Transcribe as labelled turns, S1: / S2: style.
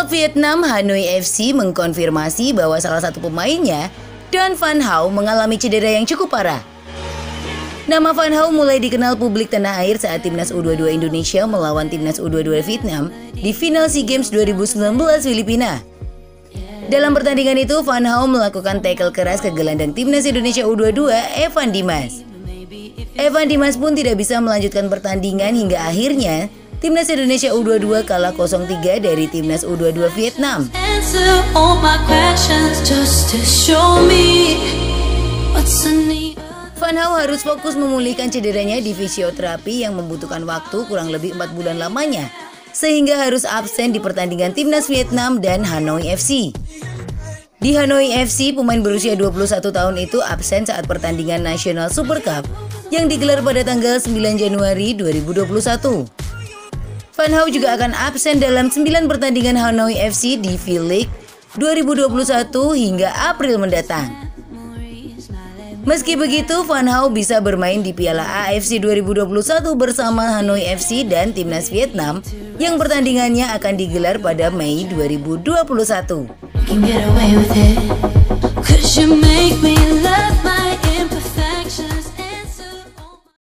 S1: Klub Vietnam Hanoi FC mengkonfirmasi bahwa salah satu pemainnya, Dan Van Hau, mengalami cedera yang cukup parah. Nama Van Hau mulai dikenal publik tanah air saat Timnas U22 Indonesia melawan Timnas U22 Vietnam di final SEA Games 2019 Filipina. Dalam pertandingan itu, Van Hau melakukan tackle keras ke gelandang Timnas Indonesia U22, Evan Dimas. Evan Dimas pun tidak bisa melanjutkan pertandingan hingga akhirnya Timnas Indonesia U22 kalah 0-3 dari Timnas U22 Vietnam. Van Hau harus fokus memulihkan cederanya di fisioterapi yang membutuhkan waktu kurang lebih 4 bulan lamanya, sehingga harus absen di pertandingan Timnas Vietnam dan Hanoi FC. Di Hanoi FC, pemain berusia 21 tahun itu absen saat pertandingan National Super Cup yang digelar pada tanggal 9 Januari 2021. Van Hau juga akan absen dalam 9 pertandingan Hanoi FC di V-League 2021 hingga April mendatang. Meski begitu, Van Hau bisa bermain di Piala AFC 2021 bersama Hanoi FC dan Timnas Vietnam yang pertandingannya akan digelar pada Mei 2021.